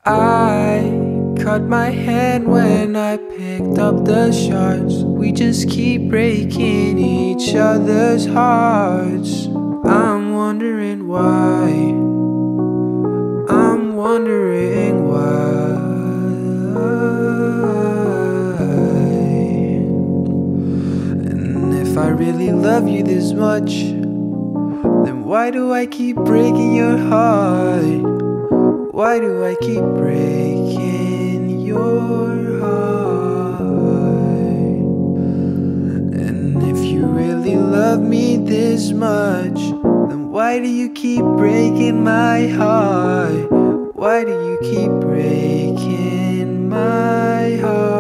I cut my hand when I picked up the shards. We just keep breaking each other's hearts. I'm wondering why. I'm wondering why. And if I really love you this much, then why do I keep breaking your heart? Why do I keep breaking your heart? And if you really love me this much, then why do you keep breaking my heart? Why do you keep breaking my heart?